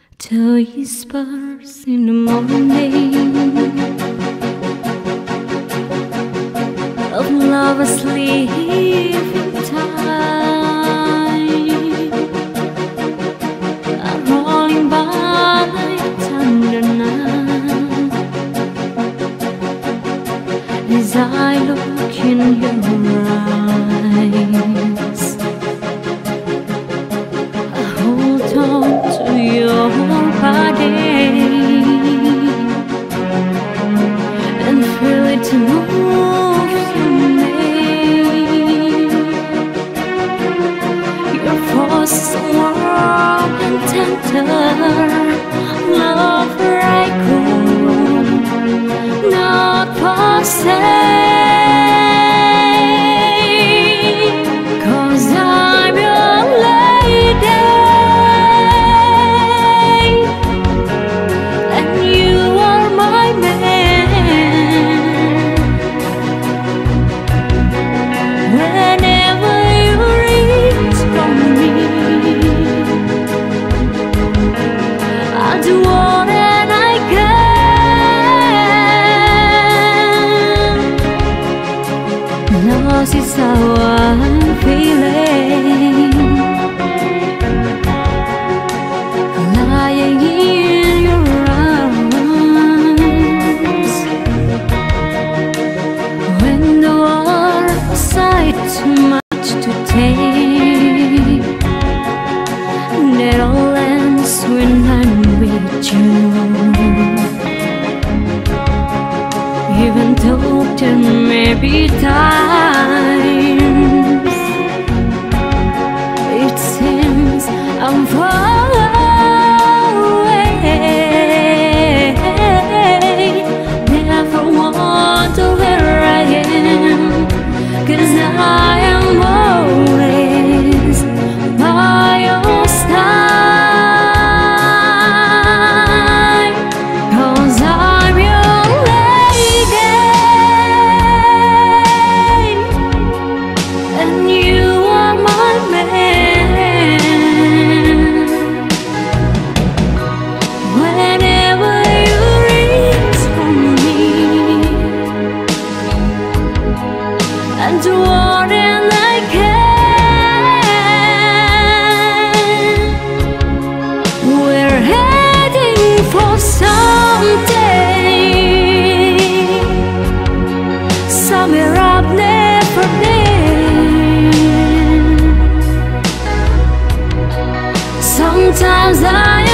To whispers in the morning of love asleep in time, I'm rolling by tender night as I look in your eyes. I hold on to your body and feel it move through me. Your force is warm and tender, love right cool, not possessed. 'Cause I'm your lady and you are my man. Whenever you reach for me, I'll do all that I can. Lost is how I'm feeling, lying in your arms. When the world's side too much to take, that all ends when I'm with you. Even though there may be times it seems I'm far away, never wonder where I am, 'cause I am always by your side. 'Cause I'm your lady and you are my man. Whenever you reach for me, and do all that I can. We're heading for something, somewhere I've never been. Sometimes I